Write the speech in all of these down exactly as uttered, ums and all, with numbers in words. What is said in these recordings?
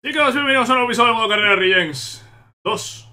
Chicos, bienvenidos a un nuevo episodio de Modo Carrera Regens dos.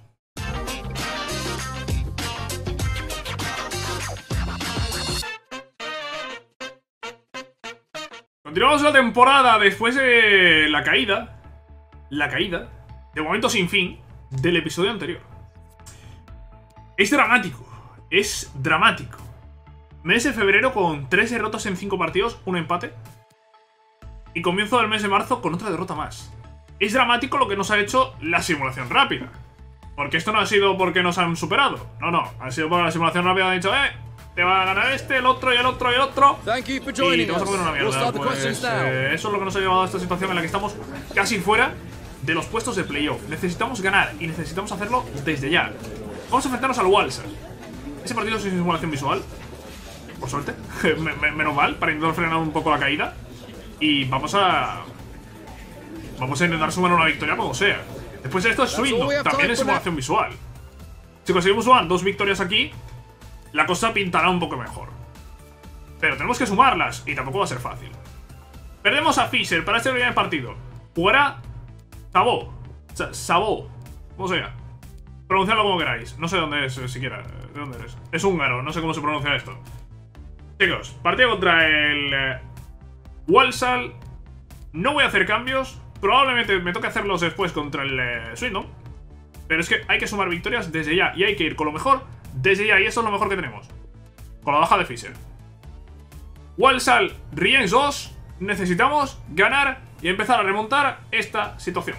Continuamos la temporada después de la caída La caída, de momento sin fin, del episodio anterior. Es dramático, es dramático. Mes de febrero con tres derrotas en cinco partidos, un empate. Y comienzo del mes de marzo con otra derrota más. Es dramático lo que nos ha hecho la simulación rápida. Porque esto no ha sido porque nos han superado. No, no. Ha sido porque la simulación rápida ha dicho, eh, te va a ganar este, el otro y el otro y el otro. Y te vas a poner una mierda. Pues, eh, eso es lo que nos ha llevado a esta situación en la que estamos casi fuera de los puestos de playoff. Necesitamos ganar y necesitamos hacerlo desde ya. Vamos a enfrentarnos al Walsall. Ese partido es sin simulación visual. Por suerte. Menos mal, para intentar frenar un poco la caída. Y vamos a... Vamos a intentar sumar una victoria como sea. Después de esto es Swindon, también es simulación visual. Si conseguimos sumar dos victorias aquí, la cosa pintará un poco mejor. Pero tenemos que sumarlas, y tampoco va a ser fácil. Perdemos a Fischer para este primer partido. Jugará Sabó. Sabó. Como sea. Pronunciadlo como queráis. No sé dónde es, siquiera. ¿De dónde eres? Es húngaro, no sé cómo se pronuncia esto. Chicos, partido contra el... Eh, Walsall. No voy a hacer cambios. Probablemente me toque hacerlos después contra el eh, Swindon. Pero es que hay que sumar victorias desde ya. Y hay que ir con lo mejor desde ya. Y eso es lo mejor que tenemos. Con la baja de Fischer. Walsall Regens dos. Necesitamos ganar y empezar a remontar esta situación.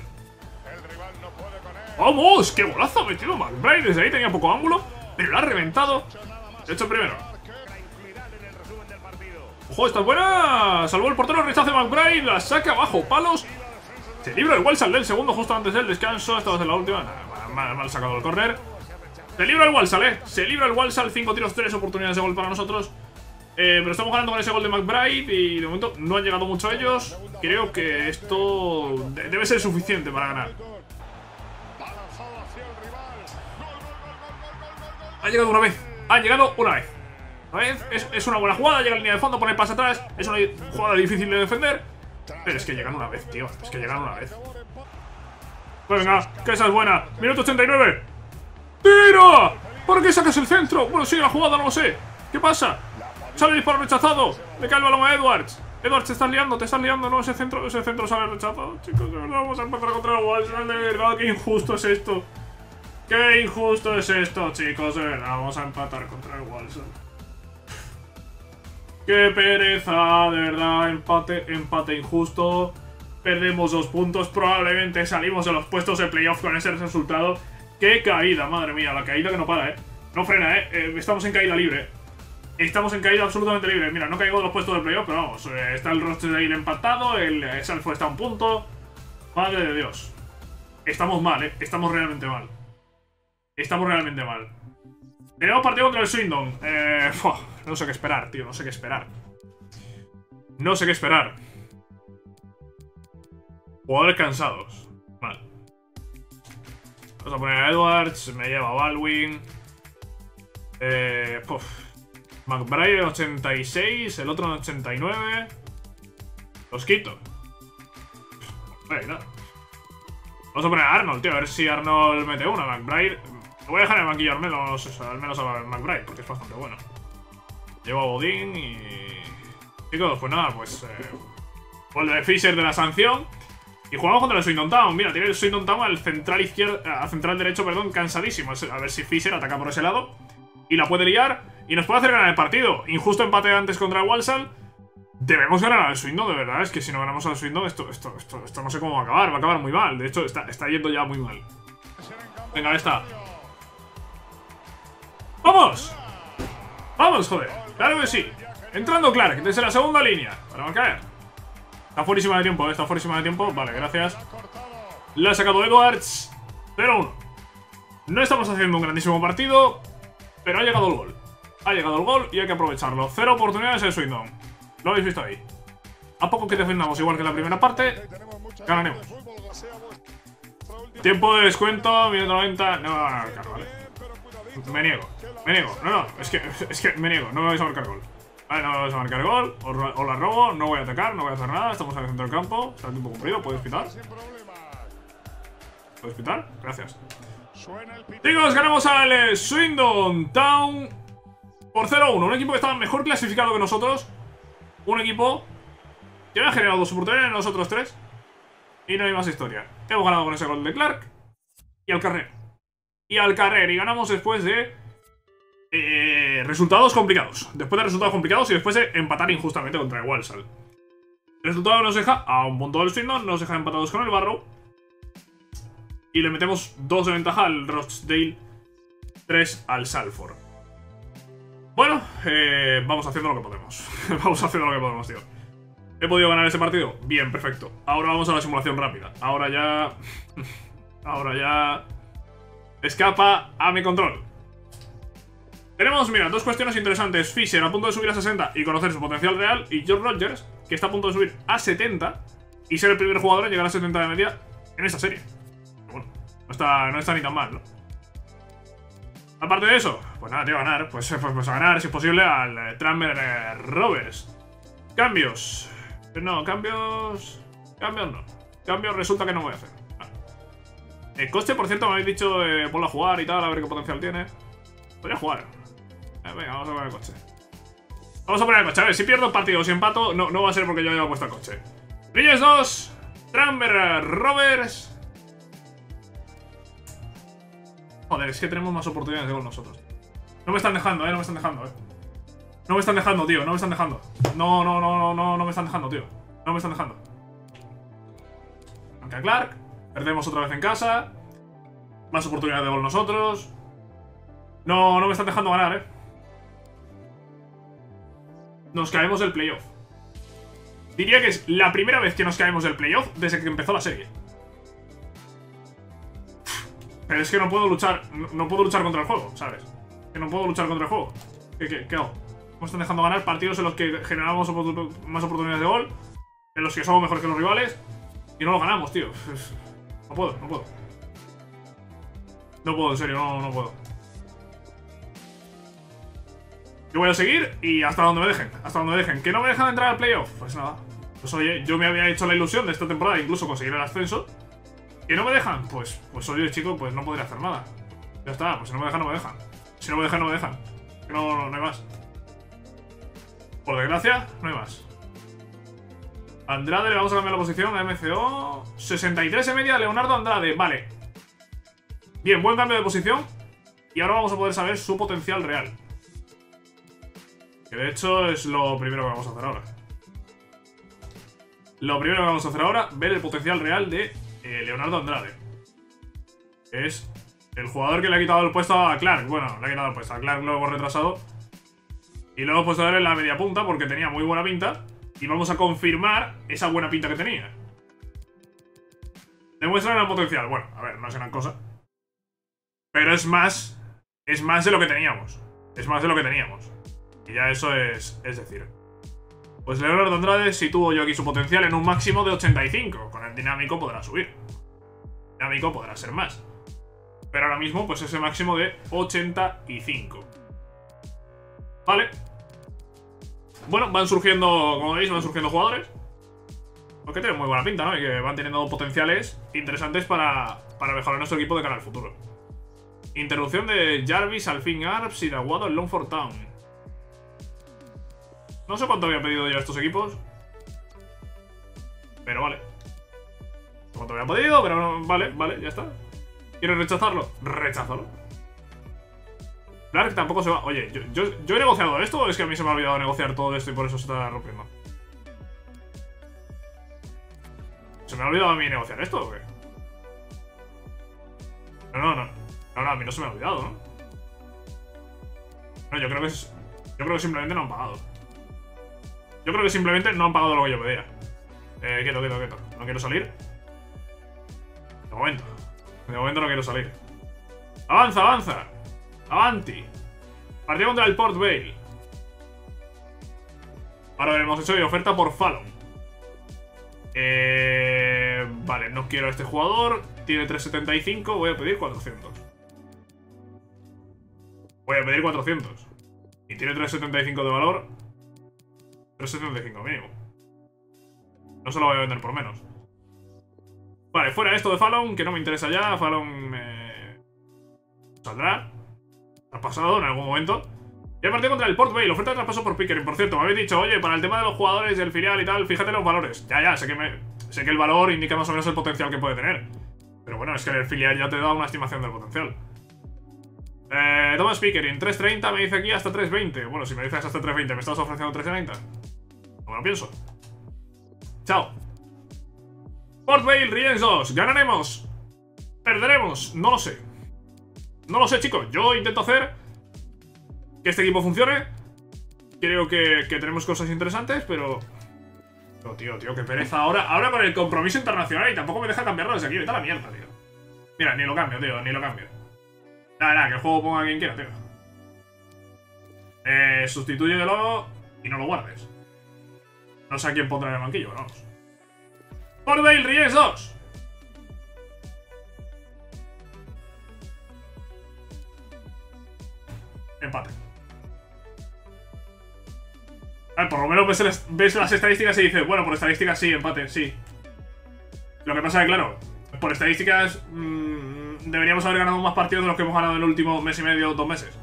¡Vamos! ¡Qué golazo ha metido McBride! Desde ahí tenía poco ángulo, pero lo ha reventado. De hecho, primero. ¡Ojo, esta es buena! Salvó el portero, rechace McBride, la saca abajo, palos. Se libra el Walsall del segundo justo antes del descanso. Esta va a ser la última. Nah, mal, mal sacado el córner. Se libra el Walsall, eh. Se libra el Walsall. Cinco tiros, tres oportunidades de gol para nosotros. Eh, pero estamos ganando con ese gol de McBride. Y de momento no han llegado mucho ellos. Creo que esto de debe ser suficiente para ganar. Ha llegado una vez. Ha llegado una vez. Una vez. Es, es una buena jugada. Llega a la línea de fondo, pone el pase atrás. Es una jugada difícil de defender. Pero es que llegan una vez, tío. Es que llegan una vez. Pues venga, que esa es buena. Minuto ochenta y nueve. ¡Tira! ¿Por qué sacas el centro? Bueno, sigue la jugada, no lo sé. ¿Qué pasa? Sale el disparo rechazado. Le cae el balón a Edwards. Edwards, te estás liando, te estás liando. No, ese centro, ese centro sale rechazado. Chicos, de verdad, vamos a empezar contra el Walsall. De verdad, qué injusto es esto. Qué injusto es esto, chicos. De verdad, vamos a empatar contra el Walsall. ¡Qué pereza! De verdad, empate, empate injusto. Perdemos dos puntos. Probablemente salimos de los puestos de playoff con ese resultado. ¡Qué caída! Madre mía, la caída que no para, ¿eh? No frena, ¿eh? eh estamos en caída libre. Estamos en caída absolutamente libre. Mira, no caigo de los puestos de playoff, pero vamos. Eh, está el rostro de ahí empatado. El eh, Salford está a un punto. Madre de Dios. Estamos mal, ¿eh? Estamos realmente mal. Estamos realmente mal. Tenemos partido contra el Swindon. Eh, no sé qué esperar, tío. No sé qué esperar. No sé qué esperar. Jugadores cansados. Mal. Vamos a poner a Edwards. Me lleva a Baldwin. Eh, puf. McBride en ochenta y seis. El otro en ochenta y nueve. Los quito. Vale, nada. Vamos a poner a Arnold, tío. A ver si Arnold mete una. McBride. Lo voy a dejar en el banquillo al menos, eso, al menos a McBride, porque es bastante bueno. Llevo a Bodin y... Chicos, pues nada, pues... Eh, gol de Fischer de la sanción. Y jugamos contra el Swindon Town. Mira, tiene el Swindon Town al central izquierdo... Al central derecho, perdón, cansadísimo. A ver si Fischer ataca por ese lado. Y la puede liar. Y nos puede hacer ganar el partido. Injusto empate antes contra el Walsall. Debemos ganar al Swindon, de verdad. Es que si no ganamos al Swindon, esto, esto, esto, esto no sé cómo va a acabar. Va a acabar muy mal. De hecho, está, está yendo ya muy mal. Venga, ahí está. ¡Vamos! ¡Vamos, joder! ¡Claro que sí! Entrando Clark desde la segunda línea para marcar. Está fuerísima de tiempo, ¿eh? Está fuerísima de tiempo. Vale, gracias. La ha sacado Edwards. cero uno. No estamos haciendo un grandísimo partido, pero ha llegado el gol. Ha llegado el gol y hay que aprovecharlo. Cero oportunidades en Swindon. Lo habéis visto ahí. A poco que defendamos igual que en la primera parte, ganaremos. Tiempo de descuento, minuto noventa. No, no, no, no, vale. Me niego, me niego, no, no, es que, es que me niego, no me vais a marcar gol. Vale, no me vais a marcar gol, os, os la robo, no voy a atacar, no voy a hacer nada, estamos en el centro del campo, está el tiempo cumplido, podéis pitar. ¿Puedes pitar? Gracias. Chicos, ganamos al eh, Swindon Town por cero a uno. Un equipo que estaba mejor clasificado que nosotros. Un equipo que había generado dos oportunidades en nosotros tres. Y no hay más historia. Hemos ganado con ese gol de Clark. Y al carrer. Y al carrer. Y ganamos después de eh, resultados complicados. Después de resultados complicados y después de empatar injustamente contra el Walsall. El resultado nos deja a un punto del Swindon. Nos deja empatados con el Barrow. Y le metemos dos de ventaja al Rochdale, tres al Salford. Bueno, eh, vamos haciendo lo que podemos. Vamos haciendo lo que podemos, tío. ¿He podido ganar ese partido? Bien, perfecto. Ahora vamos a la simulación rápida. Ahora ya... Ahora ya... Escapa a mi control. Tenemos, mira, dos cuestiones interesantes. Fisher a punto de subir a sesenta y conocer su potencial real. Y George Rogers, que está a punto de subir a setenta y ser el primer jugador en llegar a setenta de media en esta serie. Bueno, no está, no está ni tan mal, ¿no? Aparte de eso, pues nada, tío, a ganar. Pues, pues, pues a ganar, si es posible, al eh, Tranmere eh, Rovers. Cambios. No, cambios... Cambios no. Cambios resulta que no voy a hacer. Ah. El coste, por cierto, me habéis dicho eh, ponlo a jugar y tal, a ver qué potencial tiene. Podría jugar. Eh, venga, vamos a poner el coche. Vamos a poner el coche. A ver, si pierdo partido o si empato, no, no va a ser porque yo haya puesto el coche. Bridges dos. Tranmere Rovers. Joder, es que tenemos más oportunidades de gol nosotros. No me están dejando, eh, no me están dejando, eh. No me están dejando, tío, no me están dejando. No, no, no, no, no, no me están dejando, tío. No me están dejando. Aunque a Clark. Perdemos otra vez en casa. Más oportunidades de gol nosotros. No, no me están dejando ganar, eh. Nos caemos del playoff. Diría que es la primera vez que nos caemos del playoff desde que empezó la serie. Pero es que no puedo luchar. No, no puedo luchar contra el juego, ¿sabes? Que no puedo luchar contra el juego. ¿Qué, qué, qué hago? Nos están dejando ganar partidos en los que generamos más oportunidades de gol, en los que somos mejores que los rivales, y no lo ganamos, tío. No puedo, no puedo. No puedo, en serio, no, no puedo. Yo voy a seguir y hasta donde me dejen, hasta donde me dejen. ¿Que no me dejan entrar al playoff? Pues nada. Pues oye, yo me había hecho la ilusión de esta temporada incluso conseguir el ascenso. ¿Que no me dejan? Pues, pues oye, chico, pues no podría hacer nada. Ya está, pues si no me dejan, no me dejan. Si no me dejan, no me dejan. Que no, no, no hay más. Por desgracia, no hay más. Andrade, le vamos a cambiar la posición a M C O. sesenta y tres de media, Leonardo Andrade. Vale. Bien, buen cambio de posición. Y ahora vamos a poder saber su potencial real. Que de hecho es lo primero que vamos a hacer ahora. Lo primero que vamos a hacer ahora, ver el potencial real de eh, Leonardo Andrade. Es el jugador que le ha quitado el puesto a Clark. Bueno, le ha quitado el puesto a Clark, lo hemos retrasado. Y lo hemos puesto a él en la media punta porque tenía muy buena pinta. Y vamos a confirmar esa buena pinta que tenía. Demuestra gran potencial. Bueno, a ver, no es gran cosa. Pero es más. Es más de lo que teníamos. Es más de lo que teníamos. Y ya eso es, es decir. Pues Leonardo Andrade situó yo aquí su potencial en un máximo de ochenta y cinco. Con el dinámico podrá subir. El dinámico podrá ser más. Pero ahora mismo, pues ese máximo de ochenta y cinco. Vale. Bueno, van surgiendo, como veis, van surgiendo jugadores. Porque tienen muy buena pinta, ¿no? Y que van teniendo potenciales interesantes para, para mejorar nuestro equipo de cara al futuro. Interrupción de Jarvis, Alfin Arps y de Aguado en Longford Town. No sé cuánto había pedido ya estos equipos. Pero vale. No sé cuánto había pedido, pero no, vale, vale, ya está. ¿Quieres rechazarlo? Recházalo. Clark tampoco se va. Oye, ¿yo, yo, ¿yo he negociado esto o es que a mí se me ha olvidado negociar todo esto y por eso se está rompiendo? ¿Se me ha olvidado a mí negociar esto o qué? No, no, no. No, no, a mí no se me ha olvidado, ¿no? No, yo creo que es... Yo creo que simplemente no han pagado. Yo creo que simplemente no han pagado lo que yo pedía. Eh, quieto, quieto, quieto. No quiero salir. De momento. De momento no quiero salir. ¡Avanza, avanza! ¡Avanti! Partido contra el Port Vale. Ahora hemos hecho de oferta por Fallon. Eh, vale, no quiero a este jugador. Tiene trescientos setenta y cinco. Voy a pedir cuatrocientos. Voy a pedir cuatrocientos. Y tiene trescientos setenta y cinco de valor. trescientos setenta y cinco mínimo. No se lo voy a vender por menos. Vale, fuera esto de Fallon, que no me interesa ya. Fallon eh, saldrá. Traspasado en algún momento. Y el partido contra el Port Vale, oferta de traspaso por Pickering. Por cierto, me habéis dicho, oye, para el tema de los jugadores del filial y tal, fíjate los valores. Ya, ya, sé que, me, sé que el valor indica más o menos el potencial que puede tener. Pero bueno, es que el filial ya te da una estimación del potencial. Eh, Thomas Pickering, tres treinta, me dice aquí hasta tres veinte. Bueno, si me dices hasta tres veinte, ¿me estás ofreciendo tres treinta? No me lo pienso. Chao. Port Vale, Riens dos. ¿Ganaremos? ¿Perderemos? No lo sé. No lo sé, chicos. Yo intento hacer que este equipo funcione. Creo que, que tenemos cosas interesantes, pero... No, tío, tío, qué pereza. Ahora, ahora con el compromiso internacional y tampoco me deja cambiarlo desde aquí. Vete a la mierda, tío. Mira, ni lo cambio, tío, ni lo cambio. Nada, nada, que el juego ponga a quien quiera, tío. Eh, sustitúyelo y no lo guardes. No sé a quién pondrá en el banquillo, pero vamos. Port Vale, Riens dos. Empate. A ver, por lo menos ves, el, ves las estadísticas y dices, bueno, por estadísticas sí, empate, sí. Lo que pasa es que, claro, por estadísticas mmm, deberíamos haber ganado más partidos de los que hemos ganado en el último mes y medio, dos meses.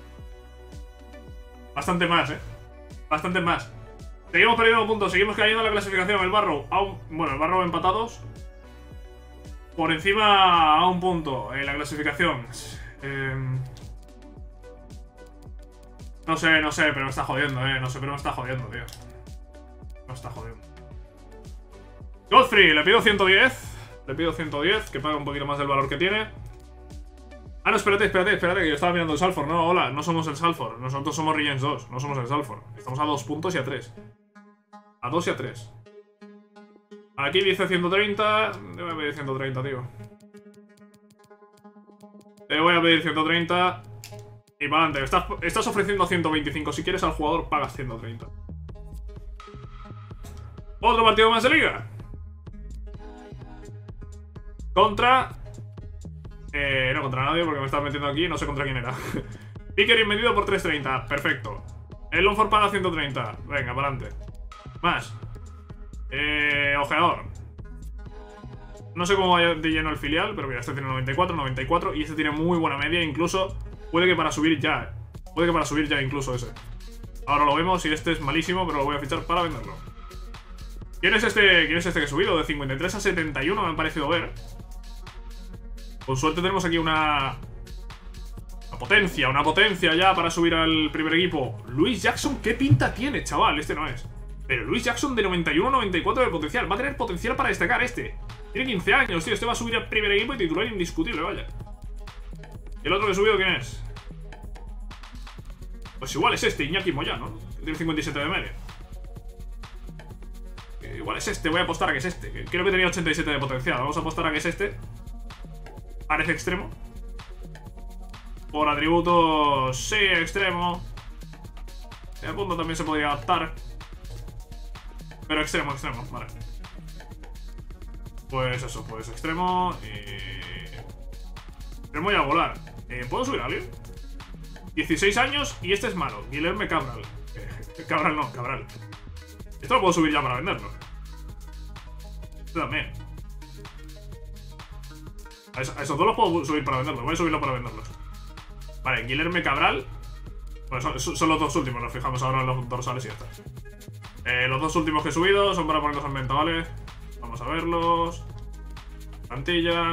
Bastante más, eh. Bastante más. Seguimos perdiendo puntos, seguimos cayendo en la clasificación. El Barrow, a un, bueno, el Barrow empatados. Por encima a un punto en la clasificación. Eh... No sé, no sé, pero me está jodiendo, eh. No sé, pero me está jodiendo, tío. Me está jodiendo. Godfrey, le pido ciento diez. Le pido ciento diez, que pague un poquito más del valor que tiene. Ah, no, espérate, espérate, espérate, que yo estaba mirando el Salford. No, hola, no somos el Salford. Nosotros somos Riens dos, no somos el Salford. Estamos a dos puntos y a tres. A dos y a tres. Aquí dice ciento treinta. Te voy a pedir ciento treinta, tío. Te voy a pedir ciento treinta. Y para adelante. Estás, estás ofreciendo ciento veinticinco. Si quieres al jugador, pagas ciento treinta. Otro partido más de liga. Contra... Eh, no contra nadie porque me estás metiendo aquí. No sé contra quién era. Pickering vendido por tres treinta. Perfecto. El Longford paga ciento treinta. Venga, para adelante. Más. Eh, ojeador. No sé cómo va de lleno el filial, pero mira, este tiene noventa y cuatro, noventa y cuatro y este tiene muy buena media, incluso puede que para subir ya. Puede que para subir ya incluso ese. Ahora lo vemos y este es malísimo, pero lo voy a fichar para venderlo. ¿Quién es este, quién es este que he subido? De cincuenta y tres a setenta y uno me ha parecido ver. Con suerte tenemos aquí una... Una potencia, una potencia ya para subir al primer equipo. Luis Jackson, ¿qué pinta tiene, chaval? Este no es. Pero Luis Jackson de noventa y uno a noventa y cuatro de potencial. Va a tener potencial para destacar este. Tiene quince años, tío. Este va a subir al primer equipo y titular indiscutible, vaya. ¿Y el otro que he subido quién es? Pues igual es este, Iñaki Moyano, ¿no? Tiene cincuenta y siete de media. Eh, igual es este, voy a apostar a que es este. Que creo que tenía ochenta y siete de potencial. Vamos a apostar a que es este. Parece extremo. Por atributos, sí, extremo. El punto también se podría adaptar. Pero extremo, extremo, vale. Pues eso, pues extremo y... Extremo y a volar. eh, ¿Puedo subir a alguien? dieciséis años y este es malo. Guilherme Cabral. eh, Cabral no, Cabral. Esto lo puedo subir ya para venderlo. Este también. A, eso, a esos dos los puedo subir para venderlos. Voy a subirlo para venderlos. Vale, Guilherme Cabral. Bueno, son, son los dos últimos. Nos fijamos ahora en los dorsales y ya está. Eh, los dos últimos que he subido son para ponerlos en venta, ¿vale? Vamos a verlos. Plantilla.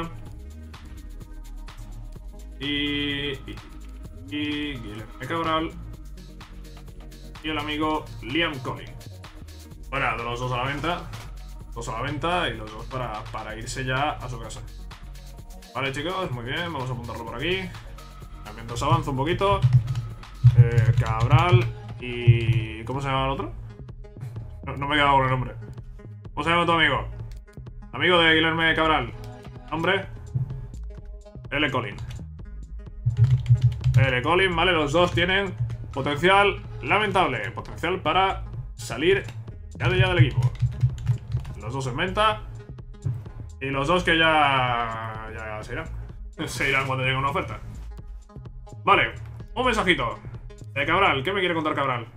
Y... Y, y Guilherme Cabral. Y el amigo Liam Collin. Bueno, de los dos a la venta. Dos a la venta y los dos para, para irse ya a su casa. Vale, chicos, muy bien. Vamos a apuntarlo por aquí. Mientras avanzo un poquito. Eh, Cabral y... ¿Cómo se llama el otro? No, no me he quedado con el nombre. ¿Cómo se llama tu amigo? Amigo de Guilherme Cabral. ¿Nombre? L. Collin. L. Collin, vale, los dos tienen potencial lamentable. Potencial para salir ya de ya del equipo. Los dos en venta. Y los dos que ya... Ya se irán. Se irán cuando llegue una oferta. Vale, un mensajito. De Cabral, ¿qué me quiere contar Cabral?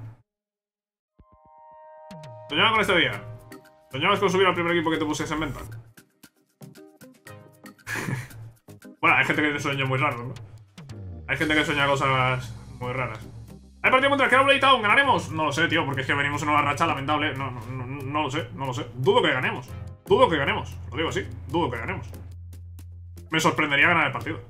Soñaba con este día. Soñabas con subir al primer equipo que te pusiese en venta. Bueno, hay gente que sueña muy raro, ¿no? Hay gente que sueña cosas muy raras. ¿Hay partido contra el Crowley Town? ¿Ganaremos? No lo sé, tío, porque es que venimos en una racha lamentable. No, no, no, no lo sé, no lo sé. Dudo que ganemos. Dudo que ganemos. Lo digo así. Dudo que ganemos. Me sorprendería ganar el partido.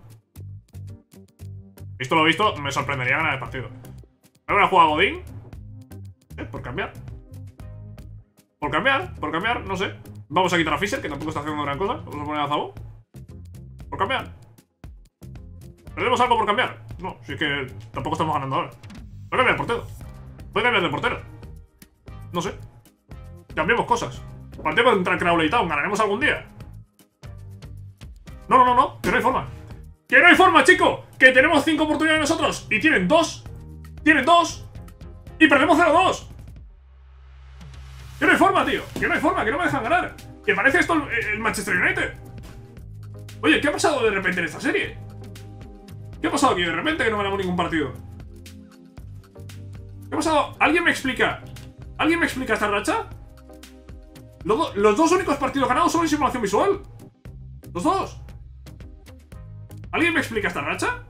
Visto lo visto, me sorprendería ganar el partido. ¿Ahora jugado Godín? ¿Eh? Por cambiar. Por cambiar, por cambiar, no sé. Vamos a quitar a Fisher, que tampoco está haciendo gran cosa. Vamos a poner a Zabo. Por cambiar. ¿Perdemos algo por cambiar? No, si es que tampoco estamos ganando ahora. Voy a cambiar de portero. Voy a cambiar de portero. No sé. Cambiemos cosas. Partido contra el Crowley Town. ¿Ganaremos algún día? No, no, no, no. Que no hay forma. ¡Que no hay forma, chico! ¡Que tenemos cinco oportunidades nosotros! Y tienen dos. Tienen dos. Y perdemos cero dos. ¡Que no hay forma, tío! ¡Que no hay forma! ¡Que no me dejan ganar! ¡Que parece esto el, el Manchester United! Oye, ¿qué ha pasado de repente en esta serie? ¿Qué ha pasado aquí de repente que no ganamos ningún partido? ¿Qué ha pasado? ¿Alguien me explica? ¿Alguien me explica esta racha? Los, do los dos únicos partidos ganados son en simulación visual. Los dos. ¿Alguien me explica esta racha?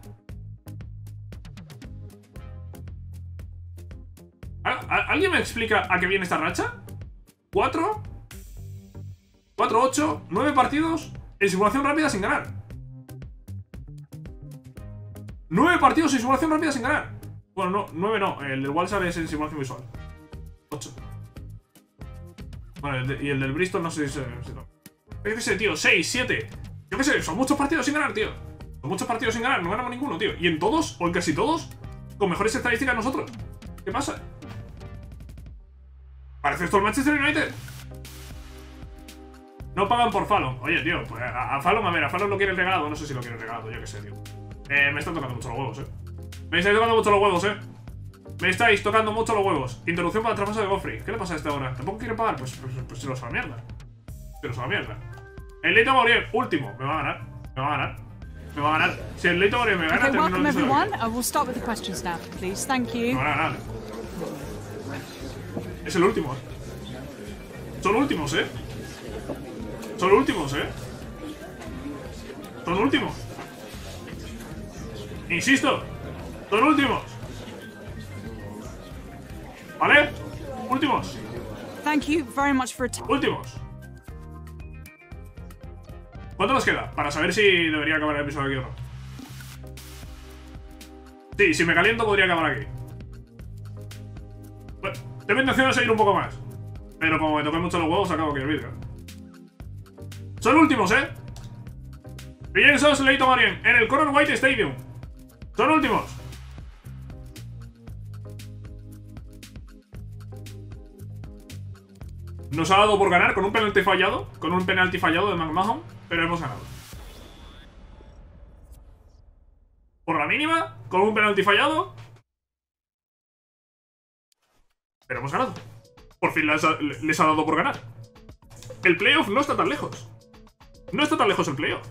¿Alguien me explica a qué viene esta racha? ¿Cuatro? ¿Cuatro, ocho? ¿Nueve partidos en simulación rápida sin ganar? Nueve partidos en simulación rápida sin ganar. Bueno, no, nueve no. El del Walsall es en simulación visual. Ocho. Bueno, el de, y el del Bristol no sé si... si no. Yo qué sé, tío. Seis, siete. Yo qué sé, son muchos partidos sin ganar, tío. Son muchos partidos sin ganar, no ganamos ninguno, tío. Y en todos, o en casi todos, con mejores estadísticas nosotros. ¿Qué pasa? ¿Parece esto el Manchester United? No pagan por Fallon. Oye, tío, pues a, a Fallon, a ver, a Fallon lo quieren regalado. No sé si lo quieren regalado, yo qué sé, tío. Eh, me están tocando mucho los huevos, eh. Me estáis tocando mucho los huevos, eh. Me estáis tocando mucho los huevos. Interrupción para el traspaso de Godfrey. ¿Qué le pasa a esta hora? ¿Tampoco quiere pagar? Pues, pues, pues se los a la mierda. Se los a la mierda. El Leighton Orient, último. Me va a ganar. Me va a ganar. Me va a ganar. Si el Leighton Orient me gana, okay, termino welcome el everyone. I will start with the questions now, please. Thank you. Me van a ganar. Es el último, eh. Son últimos, eh. Son últimos, eh. Son últimos. Insisto. Son últimos. ¿Vale? Últimos. Thank you very much for Últimos. ¿Cuánto nos queda? Para saber si debería acabar el episodio aquí o no. Sí, si me caliento podría acabar aquí. Bueno, tengo intención de seguir un poco más. Pero como me toqué mucho los huevos, acabo aquí el vídeo. Son últimos, ¿eh? Piensos Leighton Orient en el Conor White Stadium. Son últimos. Nos ha dado por ganar con un penalti fallado. Con un penalti fallado de McMahon. Pero hemos ganado. Por la mínima. Con un penalti fallado. Pero hemos ganado. Por fin les ha, les ha dado por ganar. El playoff no está tan lejos. No está tan lejos el playoff.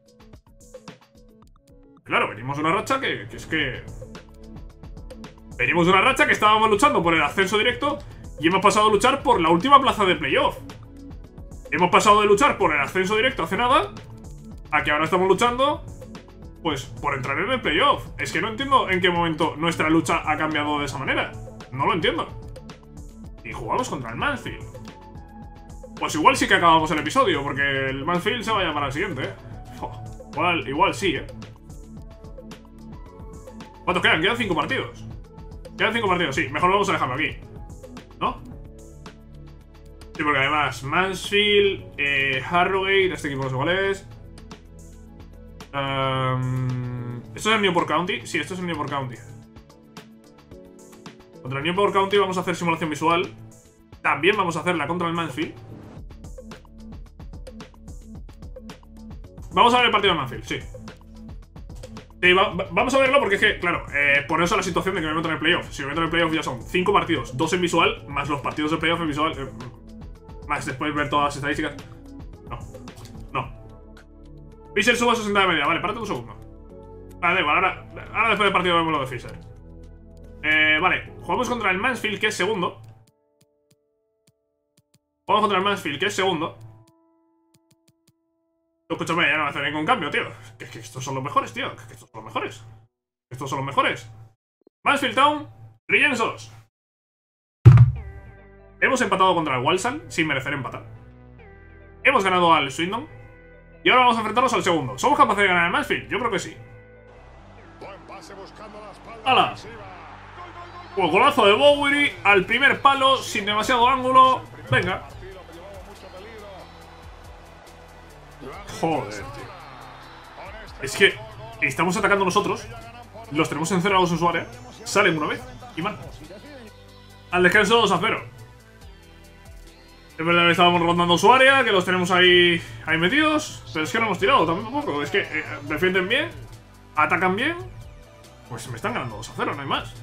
Claro, venimos de una racha que, que es que... Venimos de una racha que estábamos luchando por el ascenso directo y hemos pasado a luchar por la última plaza de playoff. Hemos pasado de luchar por el ascenso directo hace nada a que ahora estamos luchando, pues, por entrar en el playoff. Es que no entiendo en qué momento nuestra lucha ha cambiado de esa manera. No lo entiendo. Y jugamos contra el Mansfield. Pues igual sí que acabamos el episodio, porque el Mansfield se va a llamar al siguiente, ¿eh? Oh, igual, igual sí, ¿eh? ¿Cuántos quedan? Quedan cinco partidos. Quedan cinco partidos, sí. Mejor vamos a dejarlo aquí, ¿no? Sí, porque además Mansfield, eh, Harrogate, este equipo no sé cuál es. Um, ¿Esto es el Newport County? Sí, esto es el Newport County. Contra el Newport County vamos a hacer simulación visual. También vamos a hacerla contra el Mansfield. Vamos a ver el partido de Mansfield, sí. Sí, va, va, vamos a verlo porque es que, claro, eh, por eso la situación de que me meto en el playoff. Si me meto en el playoff ya son cinco partidos, dos en visual, más los partidos de playoff en visual, eh, más después ver todas las estadísticas. No, no. Fisher sube a sesenta de media, vale, párate un segundo. Vale, da igual, ahora, ahora después del partido vemos lo de Fisher. Eh, vale, jugamos contra el Mansfield, que es segundo. Jugamos contra el Mansfield, que es segundo. Escúchame, ya no me hace ningún cambio, tío. Que, que estos son los mejores, tío. Que, que estos son los mejores. Estos son los mejores. Mansfield Town, Regents dos. Hemos empatado contra el Walsall sin merecer empatar. Hemos ganado al Swindon. Y ahora vamos a enfrentarnos al segundo. ¿Somos capaces de ganar el Mansfield? Yo creo que sí. ¡Hala! Pues golazo de Bowery al primer palo, sin demasiado ángulo. Venga. Joder, tío. Es que estamos atacando nosotros. Los tenemos encerrados en su área. Salen una vez y van. Al descanso dos a cero. Es verdad que estábamos rondando su área, que los tenemos ahí, ahí metidos. Pero es que no hemos tirado tampoco. Es que eh, defienden bien, atacan bien. Pues me están ganando dos a cero, no hay más.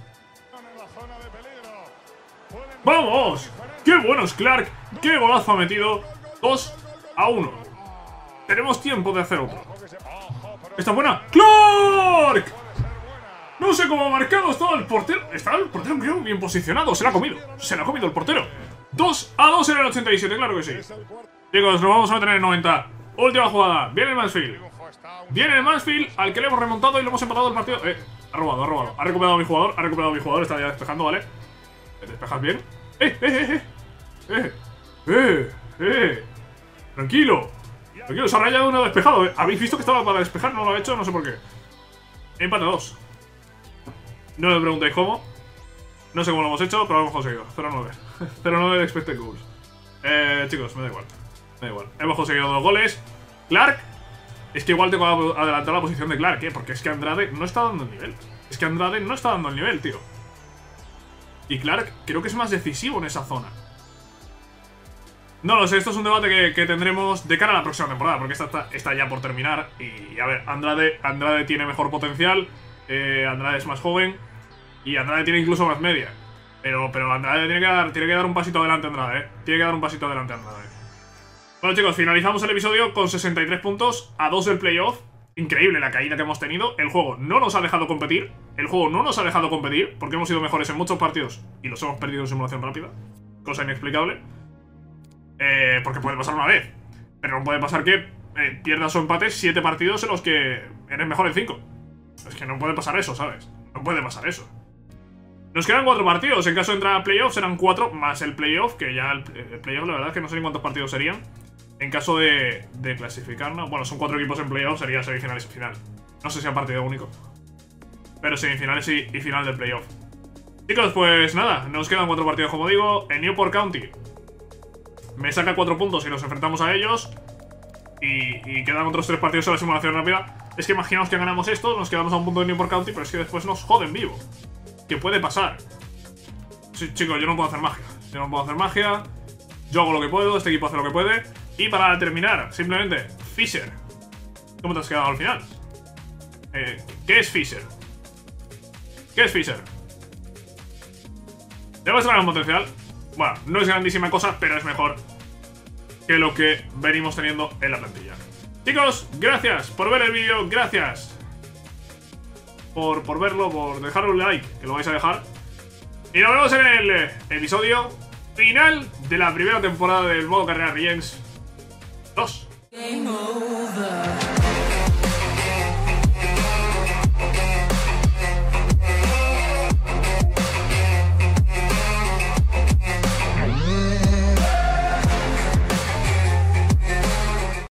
¡Vamos! ¡Qué bueno es Clark! ¡Qué golazo ha metido! dos a uno. Tenemos tiempo de hacer otro. ¿Está buena? ¡Clark! No sé cómo ha marcado. Estaba el portero. Estaba el portero, creo, bien posicionado. Se la ha comido. Se la ha comido el portero. dos a dos en el ochenta y siete, claro que sí. Chicos, nos vamos a meter en el noventa. Última jugada. Viene el Mansfield. Viene el Mansfield al que le hemos remontado y lo hemos empatado el partido. Eh, ha robado, ha robado. Ha recuperado a mi jugador. Ha recuperado a mi jugador. Está ya despejando, ¿vale? ¿Te despejas bien? ¡Eh, eh, eh! ¡Eh! ¡Eh! ¡Eh! Tranquilo. Tranquilo, se ha rayado uno despejado. ¿Eh? ¿Habéis visto que estaba para despejar? No lo ha hecho, no sé por qué. Empate dos. No me preguntéis cómo. No sé cómo lo hemos hecho, pero lo hemos conseguido. cero nueve. cero nueve de expected goals. Eh, chicos, me da igual. Me da igual. Hemos conseguido dos goles. Clark. Es que igual tengo que adelantar la posición de Clark, ¿eh? Porque es que Andrade no está dando el nivel. Es que Andrade no está dando el nivel, tío. Y Clark creo que es más decisivo en esa zona. No lo sé, esto es un debate que, que tendremos de cara a la próxima temporada, porque esta está, está ya por terminar. Y a ver, Andrade, Andrade tiene mejor potencial. Eh, Andrade es más joven. Y Andrade tiene incluso más media. Pero, pero Andrade tiene que, dar, tiene que dar un pasito adelante, Andrade, ¿eh? Tiene que dar un pasito adelante, Andrade. Bueno, chicos, finalizamos el episodio con sesenta y tres puntos a dos del playoff. Increíble la caída que hemos tenido. El juego no nos ha dejado competir. El juego no nos ha dejado competir porque hemos sido mejores en muchos partidos y los hemos perdido en simulación rápida. Cosa inexplicable. Eh, porque puede pasar una vez. Pero no puede pasar que eh, pierdas o empates siete partidos en los que eres mejor en cinco. Es que no puede pasar eso, ¿sabes? No puede pasar eso. Nos quedan cuatro partidos. En caso de entrar a playoff serán cuatro más el playoff. Que ya el, el playoff, la verdad es que no sé ni cuántos partidos serían. En caso de, de clasificarnos. Bueno, son cuatro equipos en playoff. Sería semifinales y final. No sé si a partido único. Pero semifinales y, y final del playoff. Chicos, pues nada. Nos quedan cuatro partidos, como digo. En Newport County me saca cuatro puntos y nos enfrentamos a ellos. Y, y quedan otros tres partidos en la simulación rápida. Es que imaginaos que ganamos esto. Nos quedamos a un punto de Newport County. Pero es que después nos joden vivo. ¿Qué puede pasar? Sí, chicos, yo no puedo hacer magia. Yo no puedo hacer magia. Yo hago lo que puedo. Este equipo hace lo que puede. Y para terminar, simplemente, Fisher. ¿Cómo te has quedado al final? Eh, ¿Qué es Fisher? ¿Qué es Fisher? Debe ser gran potencial. Bueno, no es grandísima cosa, pero es mejor que lo que venimos teniendo en la plantilla. Chicos, gracias por ver el vídeo. Gracias por, por verlo, por dejar un like, que lo vais a dejar. Y nos vemos en el episodio final de la primera temporada del modo carrera Regents dos.